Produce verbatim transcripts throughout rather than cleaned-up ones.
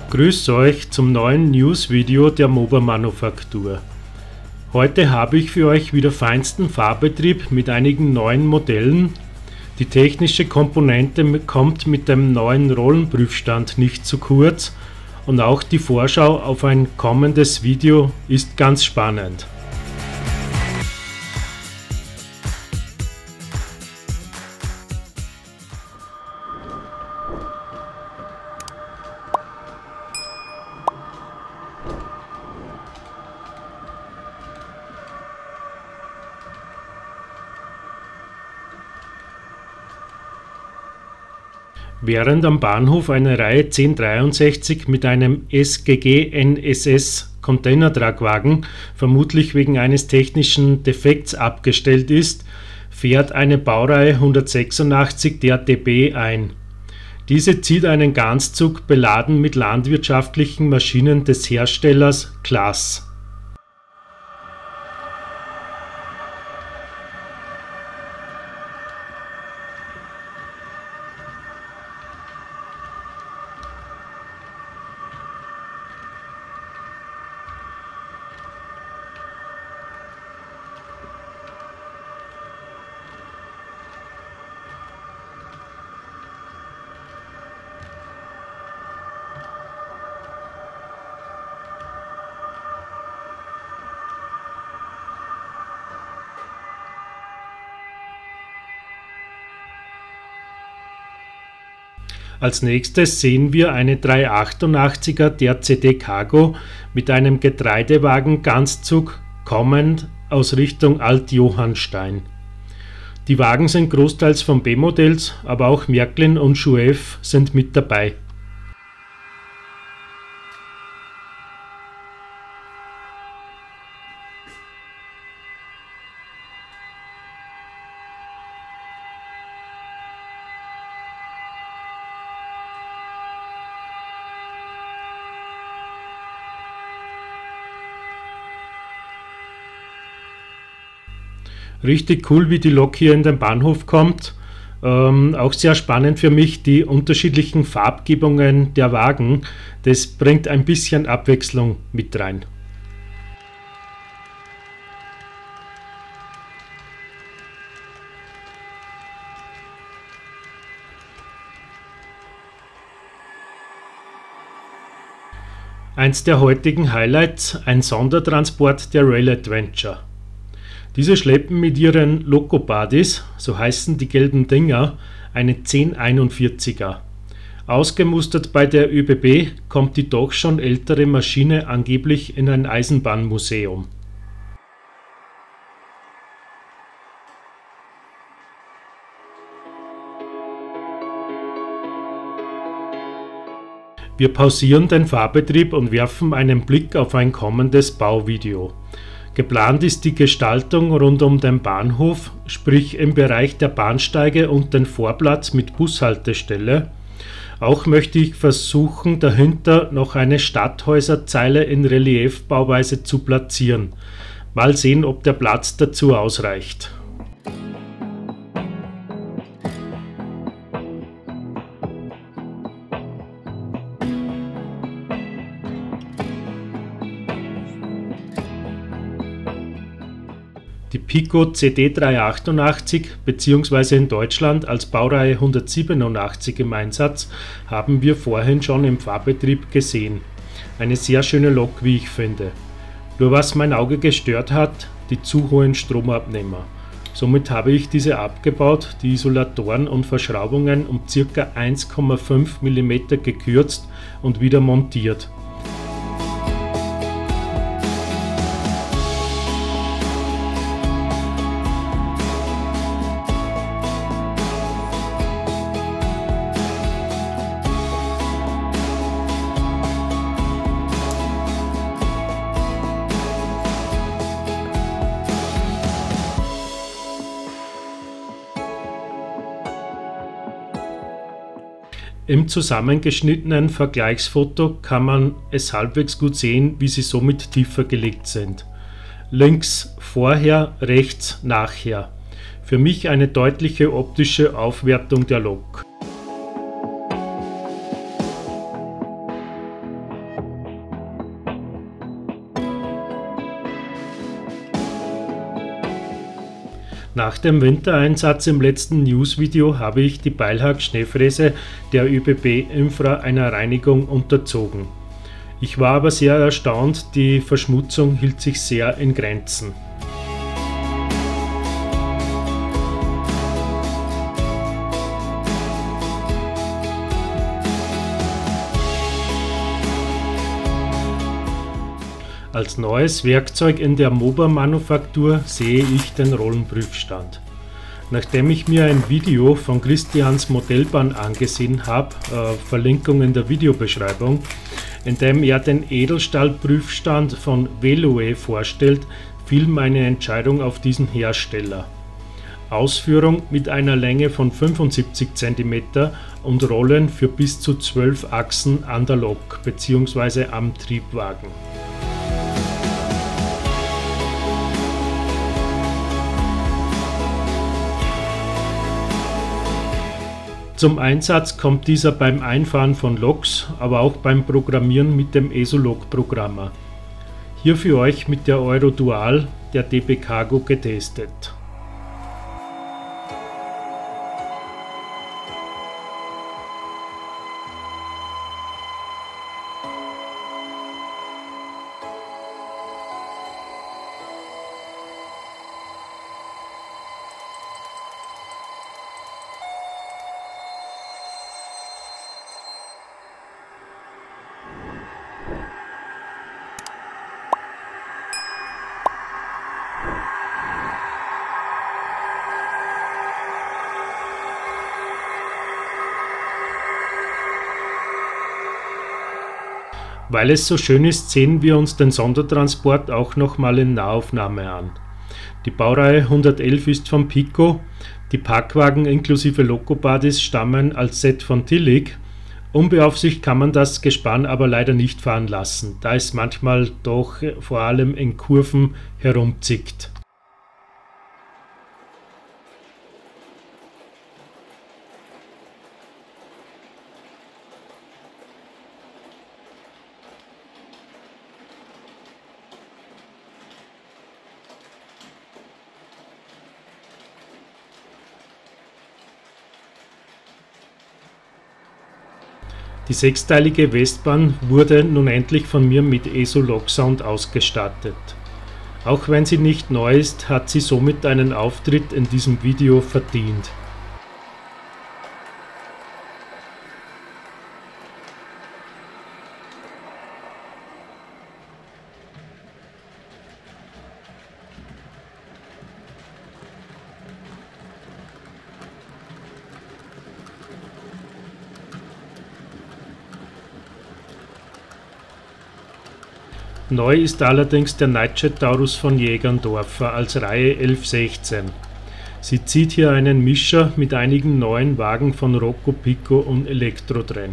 Grüß euch zum neuen News-Video der Mober Manufaktur. Heute habe ich für euch wieder feinsten Fahrbetrieb mit einigen neuen Modellen. Die technische Komponente kommt mit dem neuen Rollenprüfstand nicht zu kurz und auch die Vorschau auf ein kommendes Video ist ganz spannend. Während am Bahnhof eine Reihe zehn dreiundsechzig mit einem S G G N S S Containertragwagen vermutlich wegen eines technischen Defekts abgestellt ist, fährt eine Baureihe hundertsechsundachtzig der D B ein. Diese zieht einen Ganzzug beladen mit landwirtschaftlichen Maschinen des Herstellers Claas. Als nächstes sehen wir eine dreihundertachtundachtzig er der C D Cargo mit einem Getreidewagen Ganzzug kommend aus Richtung Alt-Johannstein. Die Wagen sind großteils von B-Modells, aber auch Märklin und Schuef sind mit dabei. Richtig cool, wie die Lok hier in den Bahnhof kommt. Ähm, auch sehr spannend für mich die unterschiedlichen Farbgebungen der Wagen. Das bringt ein bisschen Abwechslung mit rein. Eins der heutigen Highlights, ein Sondertransport der Rail Adventure. Diese schleppen mit ihren Lokobodies, so heißen die gelben Dinger, eine zehn einundvierzig er. Ausgemustert bei der ÖBB kommt die doch schon ältere Maschine angeblich in ein Eisenbahnmuseum. Wir pausieren den Fahrbetrieb und werfen einen Blick auf ein kommendes Bauvideo. Geplant ist die Gestaltung rund um den Bahnhof, sprich im Bereich der Bahnsteige und den Vorplatz mit Bushaltestelle. Auch möchte ich versuchen, dahinter noch eine Stadthäuserzeile in Reliefbauweise zu platzieren. Mal sehen, ob der Platz dazu ausreicht. Die Pico C D dreihundertachtundachtzig bzw. in Deutschland als Baureihe hundertsiebenundachtzig im Einsatz haben wir vorhin schon im Fahrbetrieb gesehen. Eine sehr schöne Lok, wie ich finde. Nur was mein Auge gestört hat, die zu hohen Stromabnehmer. Somit habe ich diese abgebaut, die Isolatoren und Verschraubungen um ca. eins Komma fünf Millimeter gekürzt und wieder montiert. Im zusammengeschnittenen Vergleichsfoto kann man es halbwegs gut sehen, wie sie somit tiefer gelegt sind. Links vorher, rechts nachher. Für mich eine deutliche optische Aufwertung der Lok. Nach dem Wintereinsatz im letzten News-Video habe ich die Beilhack-Schneefräse der ÖBB Infra einer Reinigung unterzogen. Ich war aber sehr erstaunt, die Verschmutzung hielt sich sehr in Grenzen. Als neues Werkzeug in der Moba-Manufaktur sehe ich den Rollenprüfstand. Nachdem ich mir ein Video von Christians Modellbahn angesehen habe, äh, Verlinkung in der Videobeschreibung, in dem er den Edelstahlprüfstand von Veloe vorstellt, fiel meine Entscheidung auf diesen Hersteller. Ausführung mit einer Länge von fünfundsiebzig Zentimeter und Rollen für bis zu zwölf Achsen an der Lok bzw. am Triebwagen. Zum Einsatz kommt dieser beim Einfahren von Loks, aber auch beim Programmieren mit dem ESO-Lok-Programmer. Hier für euch mit der Euro Dual der D B Cargo getestet. Weil es so schön ist, sehen wir uns den Sondertransport auch nochmal in Nahaufnahme an. Die Baureihe hundertelf ist von Pico, die Packwagen inklusive Lokobodies stammen als Set von Tillig. Unbeaufsichtigt kann man das Gespann aber leider nicht fahren lassen, da es manchmal doch vor allem in Kurven herumzickt. Die sechsteilige Westbahn wurde nun endlich von mir mit ESO-Lok-Sound ausgestattet. Auch wenn sie nicht neu ist, hat sie somit einen Auftritt in diesem Video verdient. Neu ist allerdings der Nightjet Taurus von Jägerndorfer als Reihe elf sechzehn. Sie zieht hier einen Mischer mit einigen neuen Wagen von Rocco, Pico und Elektro-Tren.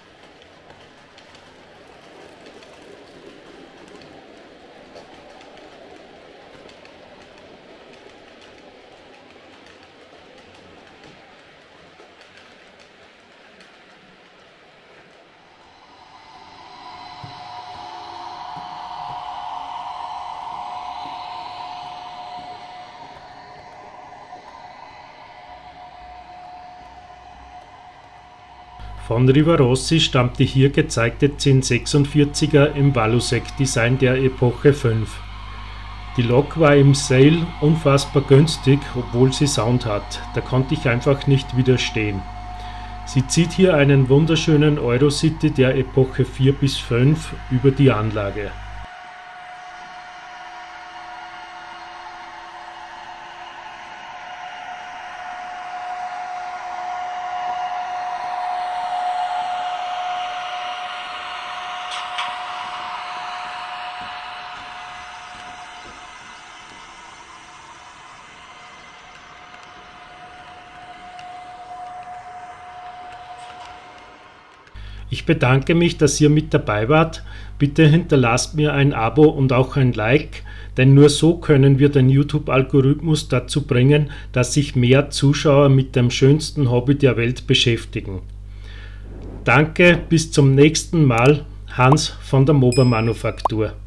Von Rivarossi stammt die hier gezeigte zehn sechsundvierziger im Valusek-Design der Epoche fünf. Die Lok war im Sale unfassbar günstig, obwohl sie Sound hat, da konnte ich einfach nicht widerstehen. Sie zieht hier einen wunderschönen Eurocity der Epoche vier bis fünf über die Anlage. Ich bedanke mich, dass ihr mit dabei wart. Bitte hinterlasst mir ein Abo und auch ein Like, denn nur so können wir den YouTube-Algorithmus dazu bringen, dass sich mehr Zuschauer mit dem schönsten Hobby der Welt beschäftigen. Danke, bis zum nächsten Mal. Hans von der Moba Manufaktur.